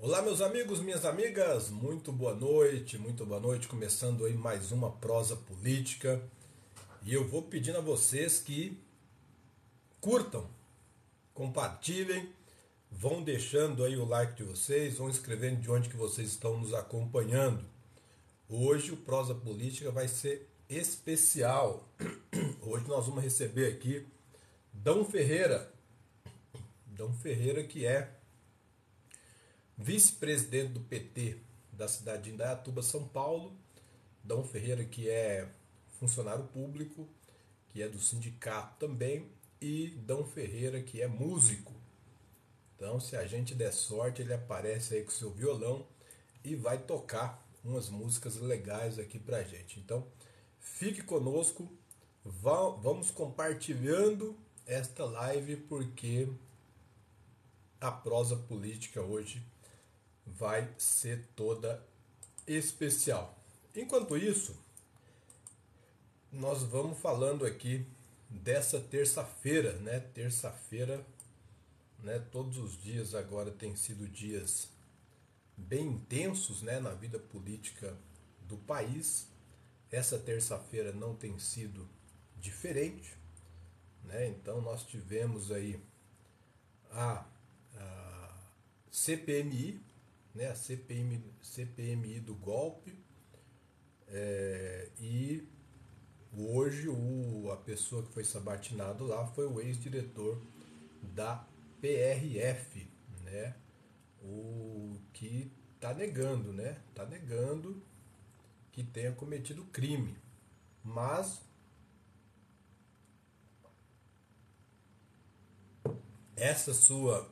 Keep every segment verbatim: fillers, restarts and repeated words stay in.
Olá, meus amigos, minhas amigas, muito boa noite, muito boa noite. Começando aí mais uma prosa política e eu vou pedindo a vocês que curtam, compartilhem, vão deixando aí o like de vocês, vão escrevendo de onde que vocês estão nos acompanhando. Hoje o prosa política vai ser especial. Hoje nós vamos receber aqui Dão Ferreira, Dão Ferreira que é vice-presidente do P T da cidade de Indaiatuba, São Paulo. Dão Ferreira que é funcionário público, que é do sindicato também, e Dão Ferreira que é músico. Então, se a gente der sorte, ele aparece aí com seu violão e vai tocar umas músicas legais aqui pra gente. Então, fique conosco, vamos compartilhando esta live, porque a prosa política hoje vai ser toda especial. Enquanto isso, nós vamos falando aqui dessa terça-feira, né? Terça-feira, né? Todos os dias agora têm sido dias bem intensos, né? Na vida política do país. Essa terça-feira não tem sido diferente, né? Então nós tivemos aí a, a C P M I, né? A C P M, C P M I do golpe, é, e hoje o, a pessoa que foi sabatinado lá foi o ex-diretor da P R F, né? O que está negando, né? Está negando que tenha cometido crime, mas essa sua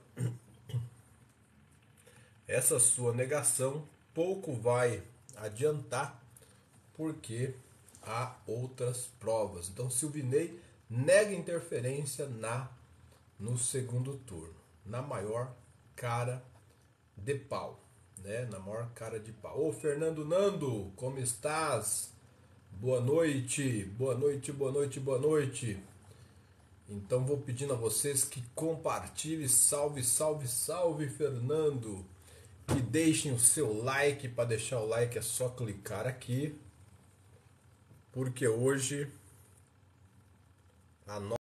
essa sua negação pouco vai adiantar, porque há outras provas. Então, Silvinei nega interferência na no segundo turno, na maior cara de pau, né? Na maior cara de pau. Ô, Fernando Nando, como estás? Boa noite, boa noite, boa noite, boa noite. Então, vou pedindo a vocês que compartilhem. Salve, salve, salve, Fernando. Que deixem o seu like. Para deixar o like é só clicar aqui, porque hoje a nossa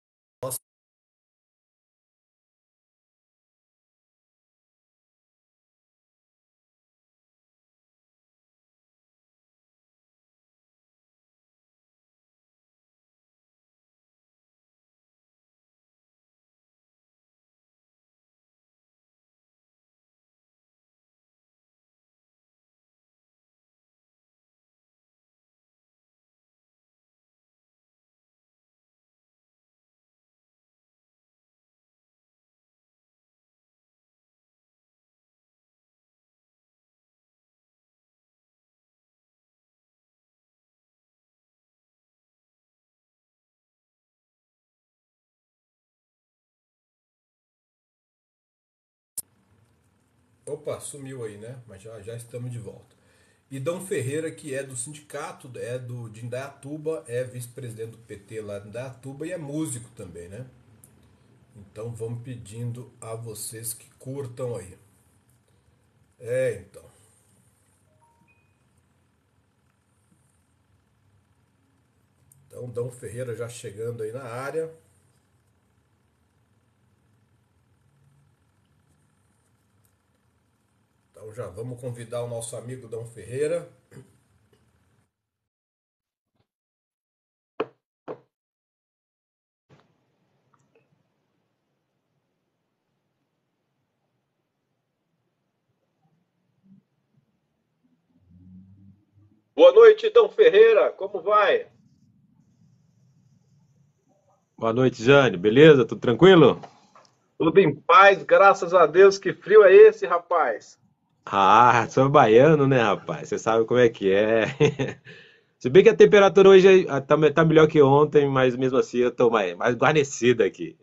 Opa, sumiu aí, né? Mas já, já estamos de volta. E Dão Ferreira, que é do sindicato, é do de Indaiatuba, é vice-presidente do P T lá de Indaiatuba e é músico também, né? Então vamos pedindo a vocês que curtam aí. É, então. Então, Dão Ferreira já chegando aí na área. Então já vamos convidar o nosso amigo Dão Ferreira. Boa noite, Dão Ferreira, como vai? Boa noite, Jane. Beleza? Tudo tranquilo? Tudo em paz, graças a Deus. Que frio é esse, rapaz? Ah, sou baiano, né, rapaz? Você sabe como é que é. Se bem que a temperatura hoje é- tá, tá melhor que ontem, mas mesmo assim eu tô mais, mais guarnecido aqui.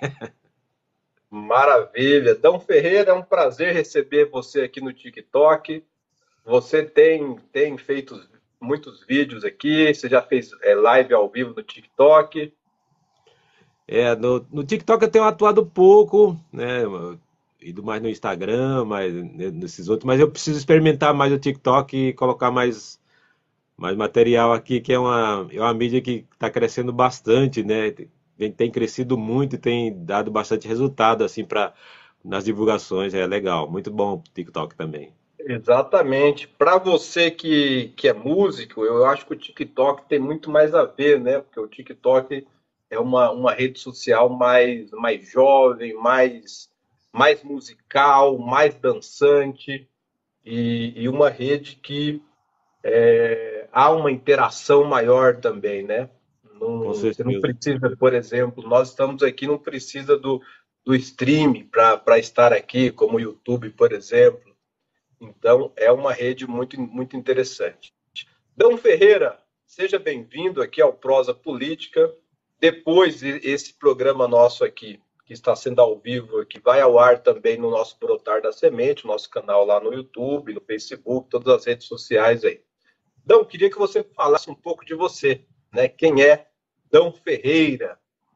Maravilha. Dão Ferreira, é um prazer receber você aqui no TikTok. Você tem, tem feito muitos vídeos aqui, você já fez é, live ao vivo no TikTok. É, no, no TikTok eu tenho atuado pouco, né? ido mais no Instagram, mais né, nesses outros, mas eu preciso experimentar mais o TikTok e colocar mais, mais material aqui, que é uma, é uma mídia que está crescendo bastante, né? Tem, tem crescido muito e tem dado bastante resultado, assim, para nas divulgações. É legal, muito bom o TikTok também. Exatamente. Para você que, que é músico, eu acho que o TikTok tem muito mais a ver, né? Porque o TikTok é uma, uma rede social mais, mais jovem, mais, mais musical, mais dançante e, e uma rede que é, há uma interação maior também, né? Com Não, você não certeza. precisa, por exemplo, nós estamos aqui, não precisa do, do streaming para estar aqui, como o YouTube, por exemplo. Então, é uma rede muito, muito interessante. Dão Ferreira, seja bem-vindo aqui ao Prosa Política. Depois, esse programa nosso aqui, que está sendo ao vivo, que vai ao ar também no nosso Brotar da Semente, nosso canal lá no YouTube, no Facebook, todas as redes sociais aí. Dão, queria que você falasse um pouco de você, né? Quem é Dão Ferreira?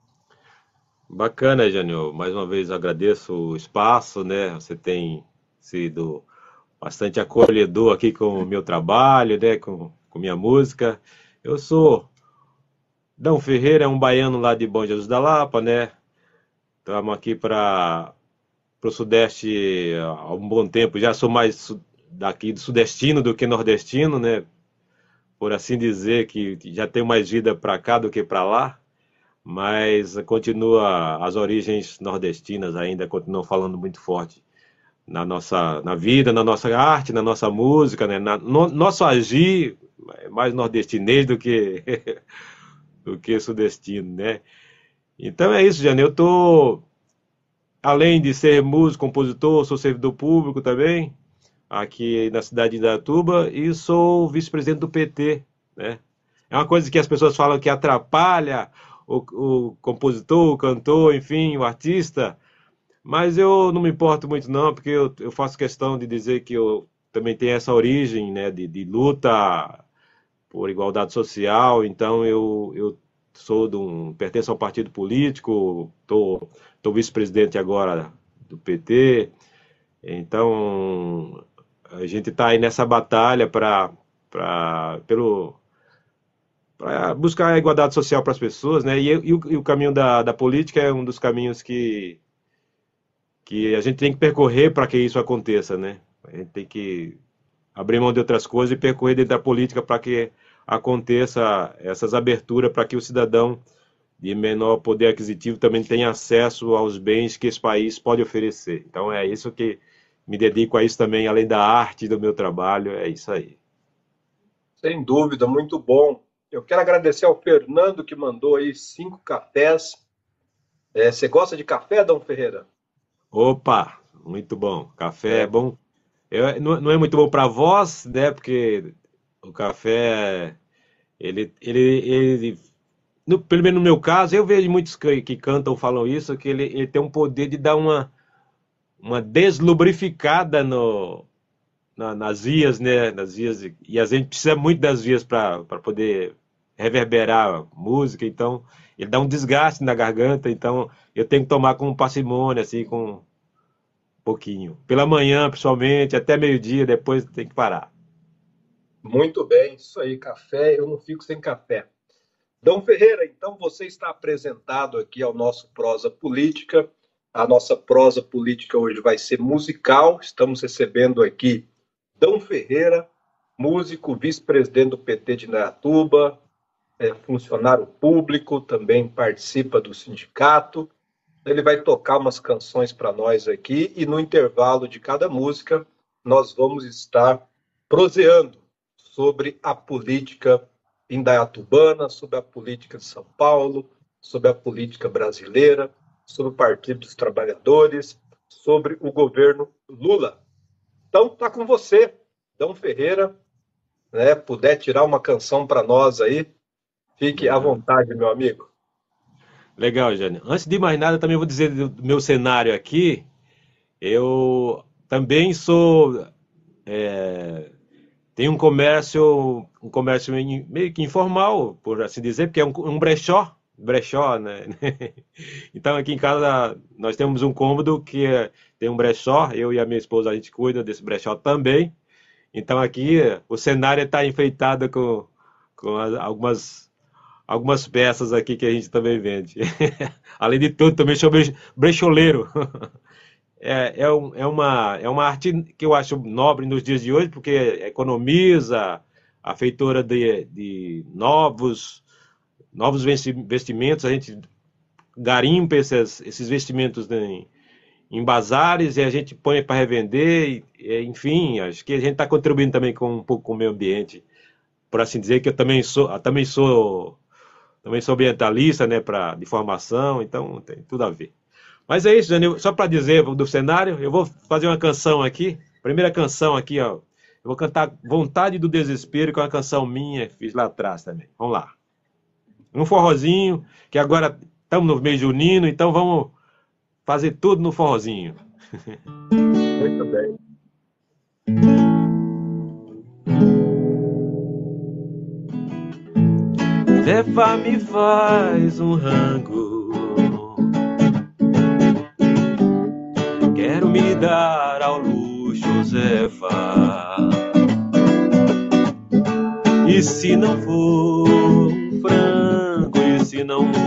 Bacana, Jânio. Mais uma vez agradeço o espaço, né? Você tem sido bastante acolhedor aqui com o meu trabalho, né? Com, com minha música. Eu sou Dão Ferreira, é um baiano lá de Bom Jesus da Lapa, né? Estamos aqui para o Sudeste há um bom tempo. Já sou mais su- daqui do sudestino do que nordestino, né? Por assim dizer, que já tenho mais vida para cá do que para lá. Mas continua as origens nordestinas ainda continuam falando muito forte na nossa na vida, na nossa arte, na nossa música, né? Na, no, nosso agir é mais nordestinês do que do que sudestino, né? Então é isso, Jane. Eu tô além de ser músico, compositor, sou servidor público também aqui na cidade de Indaiatuba e sou vice-presidente do P T, né? É uma coisa que as pessoas falam que atrapalha o, o compositor, o cantor, enfim, o artista, mas eu não me importo muito não, porque eu, eu faço questão de dizer que eu também tenho essa origem, né, de, de luta por igualdade social, então eu, eu sou de um, pertenço ao partido político, tô, tô vice-presidente agora do P T, então a gente está aí nessa batalha para pelo para buscar a igualdade social para as pessoas, né? E, e, o, e o caminho da, da política é um dos caminhos que, que a gente tem que percorrer para que isso aconteça, né? A gente tem que abrir mão de outras coisas e percorrer dentro da política para que aconteça essas aberturas para que o cidadão de menor poder aquisitivo também tenha acesso aos bens que esse país pode oferecer. Então é isso que me dedico a isso também, além da arte do meu trabalho, é isso aí. Sem dúvida, muito bom. Eu quero agradecer ao Fernando que mandou aí cinco cafés. É, você gosta de café, Dão Ferreira? Opa, muito bom. Café é É, bom. É, não, não é muito bom para voz, né? Porque o café, ele, ele, ele no- pelo menos no meu caso, eu vejo muitos que, que cantam falam isso, que ele, ele tem um poder de dar uma, uma deslubrificada no, na- nas vias, né? Nas vias, e a gente precisa muito das vias para para poder reverberar a música, então ele dá um desgaste na garganta, então eu tenho que tomar com parcimônia, assim, com um pouquinho. Pela manhã, principalmente, até meio-dia, depois tem que parar. muito bem, isso aí, café, eu não fico sem café. Dão Ferreira, então você está apresentado aqui ao nosso Prosa Política. A nossa prosa política hoje vai ser musical. Estamos recebendo aqui Dão Ferreira, músico, vice-presidente do P T de Indaiatuba, é funcionário público, também participa do sindicato. Ele vai tocar umas canções para nós aqui e no intervalo de cada música nós vamos estar proseando sobre a política indaiatubana, sobre a política de São Paulo, sobre a política brasileira, sobre o Partido dos Trabalhadores, sobre o governo Lula. Então tá com você, Dão Ferreira, né? Puder tirar uma canção para nós aí, fique à Né? vontade, meu amigo. Legal, Jânio. Antes de mais nada, também vou dizer do meu cenário aqui. Eu também sou. é, Tenho um comércio, um comércio meio que informal, por assim dizer, porque é um, um brechó. brechó, né? Então aqui em casa nós temos um cômodo que é- tem um brechó, eu e a minha esposa a gente cuida desse brechó também. Então aqui o cenário está enfeitado com, com as- algumas, algumas peças aqui que a gente também vende. Além de tudo, também sou bre- brecholeiro. É, é, um- é uma, é uma arte que eu acho nobre nos dias de hoje, porque economiza a feitura de, de novos, novos vesti- vestimentos, a gente garimpa esses, esses vestimentos em, em bazares e a gente põe para revender, e, e, enfim, acho que a gente está contribuindo também com um pouco com o meio ambiente, por assim dizer, que eu também sou, eu também sou, também sou ambientalista, né, pra, de formação, então tem tudo a ver. Mas é isso, Janil. Só para dizer do cenário, eu vou fazer uma canção aqui. Primeira canção aqui, ó. Eu vou cantar Vontade do Desespero, que é uma canção minha, fiz lá atrás também. Vamos lá. Um forrozinho, que agora estamos no mês junino, então vamos fazer tudo no forrozinho. Muito bem. Zefa me faz um rango, quero me dar ao luxo, Zefa. E se não for um frango, e se não